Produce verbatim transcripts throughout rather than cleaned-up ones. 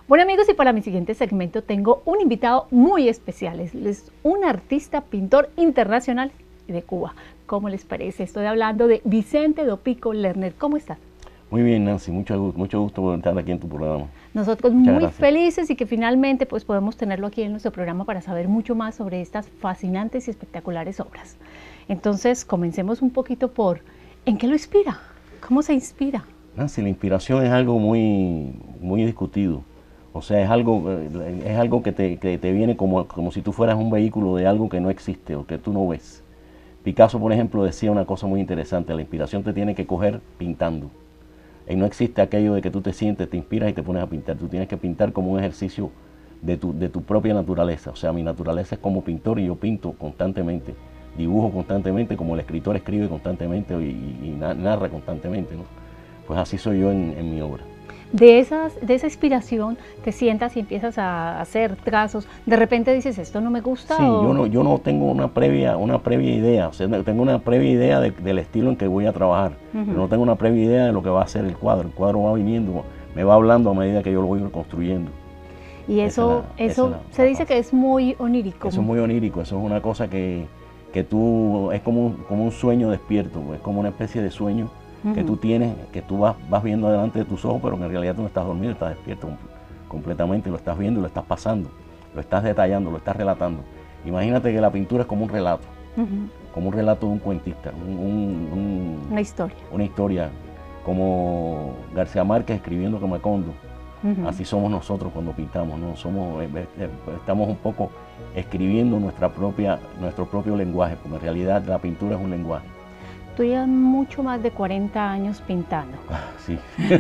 Bueno amigos, y para mi siguiente segmento tengo un invitado muy especial. Es un artista, pintor internacional de Cuba. ¿Cómo les parece? Estoy hablando de Vicente Dopico Lerner. ¿Cómo estás? Muy bien, Nancy, mucho, mucho gusto por estar aquí en tu programa. Nosotros Muchas muy gracias. felices y que finalmente pues podemos tenerlo aquí en nuestro programa para saber mucho más sobre estas fascinantes y espectaculares obras. Entonces, comencemos un poquito por ¿en qué lo inspira? ¿Cómo se inspira? Nancy, la inspiración es algo muy, muy discutido. O sea, es algo, es algo que te, que te viene como, como si tú fueras un vehículo de algo que no existe o que tú no ves. Picasso, por ejemplo, decía una cosa muy interesante: la inspiración te tiene que coger pintando. Y no existe aquello de que tú te sientes, te inspiras y te pones a pintar. Tú tienes que pintar como un ejercicio de tu, de tu propia naturaleza. O sea, mi naturaleza es como pintor y yo pinto constantemente. Dibujo constantemente, como el escritor escribe constantemente y, y narra constantemente, ¿no? Pues así soy yo en, en mi obra. De, esas, de esa inspiración te sientas y empiezas a hacer trazos, de repente dices, ¿esto no me gusta? Sí, o... yo no, yo no tengo una previa, una previa idea, o sea, tengo una previa idea de, del estilo en que voy a trabajar, uh-huh. Pero no tengo una previa idea de lo que va a ser el cuadro. El cuadro va viniendo, me va hablando a medida que yo lo voy construyendo. Y eso, la, eso la, se la dice que es muy onírico. Eso es muy onírico, eso es una cosa que, que tú, es como, como un sueño despierto, es como una especie de sueño uh-huh. que tú tienes, que tú vas, vas viendo delante de tus ojos, pero que en realidad tú no estás dormido, estás despierto completamente, lo estás viendo y lo estás pasando, lo estás detallando, lo estás relatando. Imagínate que la pintura es como un relato, uh-huh. como un relato de un cuentista, un, un, un, una historia. Una historia, como García Márquez escribiendo como Macondo. Uh-huh. Así somos nosotros cuando pintamos, ¿no? Somos, estamos un poco escribiendo nuestra propia, nuestro propio lenguaje, porque en realidad la pintura es un lenguaje. Tú llevas mucho más de cuarenta años pintando. Ah, sí.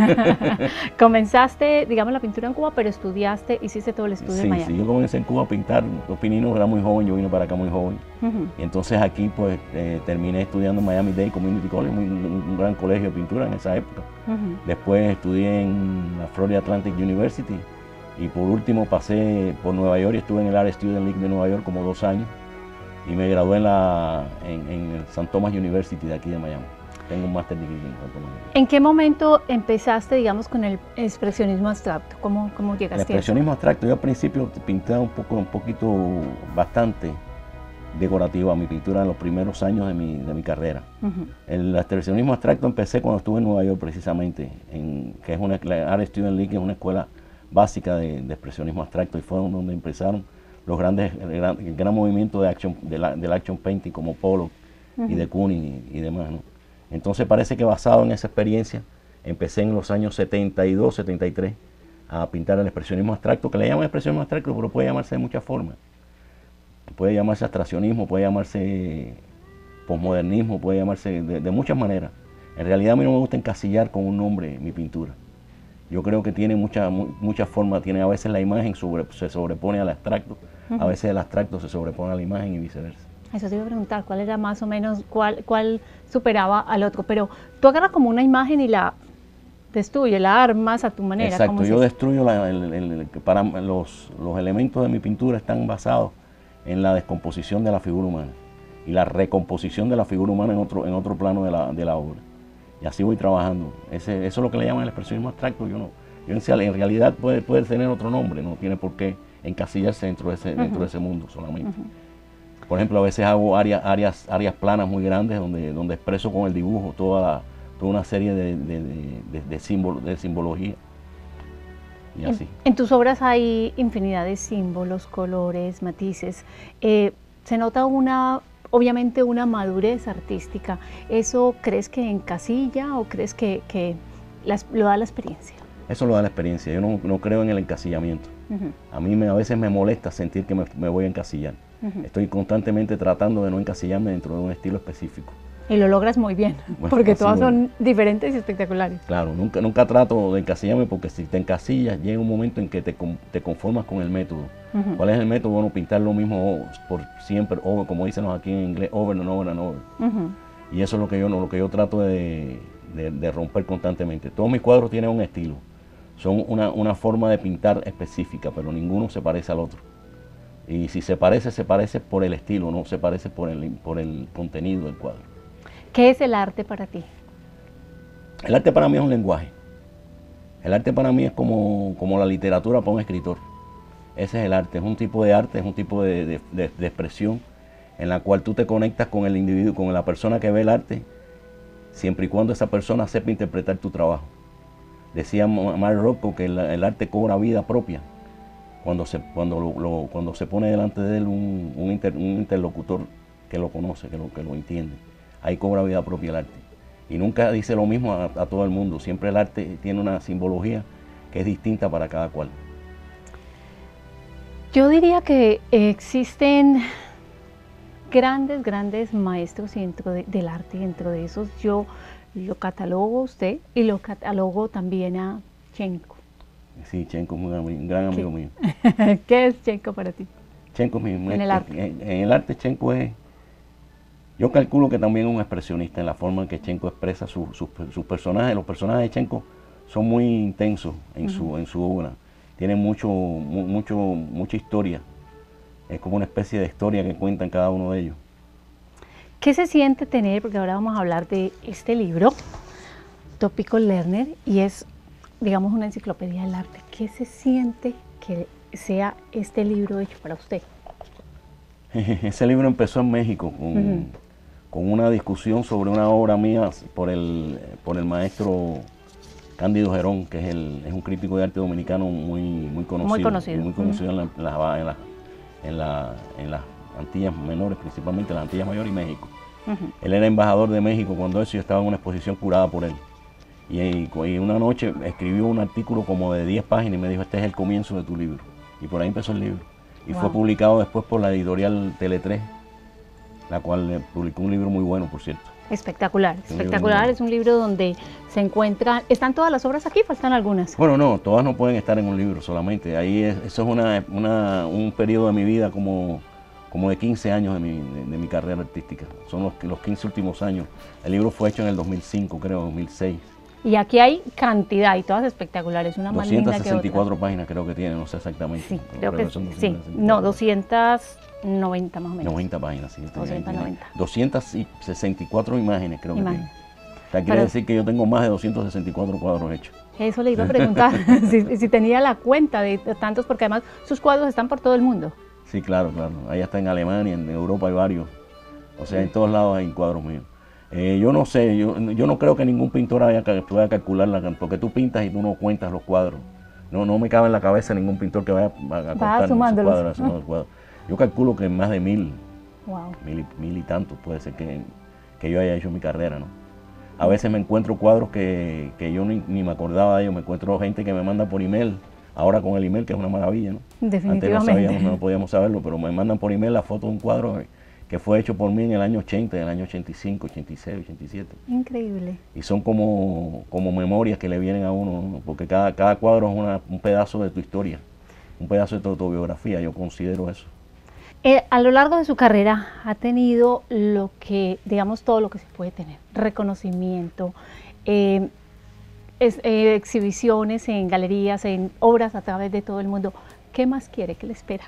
Comenzaste, digamos, la pintura en Cuba, pero estudiaste, hiciste todo el estudio sí, en Miami. Sí, yo comencé en Cuba a pintar, los pininos era muy joven, yo vine para acá muy joven. Uh-huh. Y entonces aquí pues eh, terminé estudiando en Miami-Dade Community College, un, un gran colegio de pintura en esa época. Uh-huh. Después estudié en la Florida Atlantic University y por último pasé por Nueva York y estuve en el Art Student League de Nueva York como dos años. Y me gradué en, la, en, en el Saint Thomas University de aquí de Miami. Tengo un máster degree en Saint Thomas. ¿En qué momento empezaste, digamos, con el expresionismo abstracto? ¿Cómo, cómo llegaste a eso? El expresionismo abstracto, yo al principio pintaba un poco, un poquito, bastante decorativa mi pintura en los primeros años de mi, de mi carrera. Uh-huh. El expresionismo abstracto empecé cuando estuve en Nueva York precisamente, en, que es una, la Art Student League, es una escuela básica de, de expresionismo abstracto, y fue donde empezaron los grandes, el gran, el gran movimiento de action, de la, del action painting como Pollock uh-huh. y de Kooning y, y demás, ¿no? Entonces parece que basado en esa experiencia empecé en los años setenta y dos, setenta y tres a pintar el expresionismo abstracto, que le llaman expresionismo abstracto, pero puede llamarse de muchas formas. Puede llamarse abstraccionismo, puede llamarse posmodernismo, puede llamarse de, de muchas maneras. En realidad a mí no me gusta encasillar con un nombre mi pintura. Yo creo que tiene muchas muchas formas, tiene a veces la imagen sobre, se sobrepone al abstracto, uh-huh. a veces el abstracto se sobrepone a la imagen y viceversa. Eso te iba a preguntar, ¿cuál era más o menos, cuál, cuál superaba al otro? Pero tú agarras como una imagen y la destruyes, la armas a tu manera. Exacto, yo destruyo, la, el, el, el, para los, los elementos de mi pintura están basados en la descomposición de la figura humana y la recomposición de la figura humana en otro, en otro plano de la, de la obra. Y así voy trabajando. Ese, eso es lo que le llaman el expresionismo abstracto. Yo no, yo en, en realidad puede, puede tener otro nombre, no tiene por qué encasillarse dentro de ese, uh-huh. dentro de ese mundo solamente. Uh-huh. Por ejemplo, a veces hago áreas, áreas, áreas planas muy grandes donde, donde expreso con el dibujo toda, la, toda una serie de, de, de, de, de, símbolo, de simbología. Y así. En, en tus obras hay infinidad de símbolos, colores, matices. Eh, se nota una... obviamente una madurez artística. ¿Eso crees que encasilla o crees que, que las, lo da la experiencia? Eso lo da la experiencia. Yo no, no creo en el encasillamiento. Uh-huh. A mí me, a veces me molesta sentir que me, me voy a encasillar. Uh-huh. Estoy constantemente tratando de no encasillarme dentro de un estilo específico. Y lo logras muy bien, bueno, porque todas son diferentes y espectaculares. Claro, nunca, nunca trato de encasillarme, porque si te encasillas llega un momento en que te, te conformas con el método. Uh-huh. ¿Cuál es el método? Bueno, pintar lo mismo por siempre, over, como dicen aquí en inglés, over and over and over. Uh-huh. Y eso es lo que yo, lo que yo trato de, de, de romper constantemente. Todos mis cuadros tienen un estilo, son una, una forma de pintar específica, pero ninguno se parece al otro. Y si se parece, se parece por el estilo, no se parece por el, por el contenido del cuadro. ¿Qué es el arte para ti? El arte para mí es un lenguaje. El arte para mí es como, como la literatura para un escritor. Ese es el arte, es un tipo de arte, es un tipo de, de, de, de expresión en la cual tú te conectas con el individuo, con la persona que ve el arte, siempre y cuando esa persona sepa interpretar tu trabajo. Decía Mark Rothko que el, el arte cobra vida propia cuando se, cuando lo, lo, cuando se pone delante de él un, un, inter, un interlocutor que lo conoce, que lo, que lo entiende. Ahí cobra vida propia el arte. Y nunca dice lo mismo a, a todo el mundo. Siempre el arte tiene una simbología que es distinta para cada cual. Yo diría que existen grandes, grandes maestros dentro de, del arte. Dentro de esos yo lo catalogo a usted y lo catalogo también a Chenko. Sí, Chenko es un, un gran amigo ¿Qué? mío. ¿Qué es Chenko para ti? Chenko es mi, en el arte. En, en el arte Chenko es, yo calculo que también es un expresionista en la forma en que Chenko expresa sus su, su personajes. Los personajes de Chenko son muy intensos en, uh-huh. su, en su obra. Tienen mucho, mu, mucho, mucha historia. Es como una especie de historia que cuentan cada uno de ellos. ¿Qué se siente tener, porque ahora vamos a hablar de este libro, Topical Learner, y es, digamos, una enciclopedia del arte? ¿Qué se siente que sea este libro hecho para usted? Ese libro empezó en México con, uh-huh. con una discusión sobre una obra mía por el, por el maestro Cándido Gerón, que es, el, es un crítico de arte dominicano muy, muy conocido. Muy conocido. Muy conocido uh-huh. en, la, en, la, en, la, en, la, en las Antillas menores, principalmente las Antillas mayores y México. Uh-huh. Él era embajador de México cuando eso, yo estaba en una exposición curada por él. Y, y, y una noche escribió un artículo como de diez páginas y me dijo, este es el comienzo de tu libro. Y por ahí empezó el libro. Y wow. fue publicado después por la editorial Tele tres, la cual publicó un libro muy bueno, por cierto. Espectacular, un espectacular. Es un libro donde se encuentran, ¿están todas las obras aquí? ¿Faltan algunas? Bueno, no, todas no pueden estar en un libro solamente. Ahí es, eso es una, una, un periodo de mi vida como, como de quince años de mi, de, de mi carrera artística. Son los, los quince últimos años. El libro fue hecho en el dos mil cinco, creo, dos mil seis. Y aquí hay cantidad y todas espectaculares, una más linda que otra. doscientas sesenta y cuatro páginas creo que tiene, no sé exactamente. Sí, creo que sí. No, doscientas noventa más o menos. noventa páginas, sí. doscientas noventa. doscientas sesenta y cuatro imágenes creo Imagen. que tiene. O sea, quiere Pero, decir que yo tengo más de doscientos sesenta y cuatro cuadros hechos. Eso le iba a preguntar, si, si tenía la cuenta de tantos, porque además sus cuadros están por todo el mundo. Sí, claro, claro. Ahí está en Alemania, en Europa hay varios. O sea, en todos lados hay cuadros míos. Eh, yo no sé, yo, yo no creo que ningún pintor haya que pueda calcularla, porque tú pintas y tú no cuentas los cuadros. No, no me cabe en la cabeza ningún pintor que vaya a contar esos cuadros, a los cuadros. Yo calculo que más de mil, wow. mil, mil y tantos puede ser que, que yo haya hecho mi carrera, ¿no? A veces me encuentro cuadros que, que yo ni, ni me acordaba de ellos, me encuentro gente que me manda por email, ahora con el email, que es una maravilla, ¿no? Definitivamente. Antes no sabíamos, no podíamos saberlo, pero me mandan por email la foto de un cuadro que fue hecho por mí en el año ochenta, en el año ochenta y cinco, ochenta y seis, ochenta y siete. Increíble. Y son como, como memorias que le vienen a uno, ¿no? Porque cada, cada cuadro es una, un pedazo de tu historia, un pedazo de tu autobiografía, yo considero eso. Eh, a lo largo de su carrera ha tenido lo que, digamos, todo lo que se puede tener, reconocimiento, eh, es, eh, exhibiciones en galerías, en obras a través de todo el mundo. ¿Qué más quiere? ¿Qué le espera?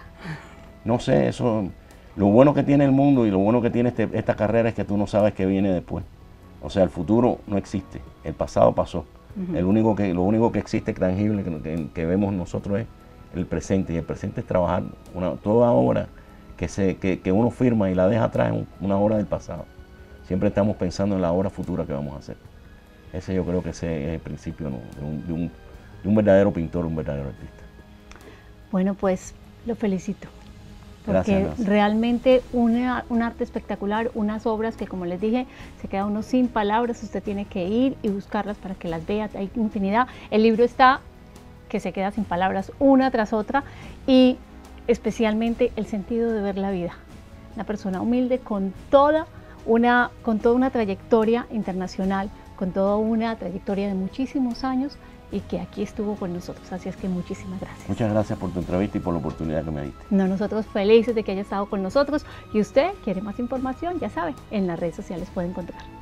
No sé, eso... Lo bueno que tiene el mundo y lo bueno que tiene este, esta carrera es que tú no sabes qué viene después. O sea, el futuro no existe, el pasado pasó. Uh-huh. El único que, lo único que existe tangible que, que, que vemos nosotros es el presente, y el presente es trabajar. Una, toda obra que, se, que, que uno firma y la deja atrás es una obra del pasado. Siempre estamos pensando en la obra futura que vamos a hacer. Ese yo creo que ese es el principio, ¿no? de, un, de, un, de un verdadero pintor, un verdadero artista. Bueno, pues lo felicito. Porque Gracias, gracias. realmente una, un arte espectacular, unas obras que, como les dije, se queda uno sin palabras, usted tiene que ir y buscarlas para que las vea, hay infinidad. El libro está que se queda sin palabras una tras otra, y especialmente el sentido de ver la vida. Una persona humilde con toda una, con toda una trayectoria internacional, con toda una trayectoria de muchísimos años, y que aquí estuvo con nosotros, así es que muchísimas gracias. Muchas gracias por tu entrevista y por la oportunidad que me diste. No, nosotros felices de que haya estado con nosotros, y usted quiere más información, ya sabe, en las redes sociales puede encontrar.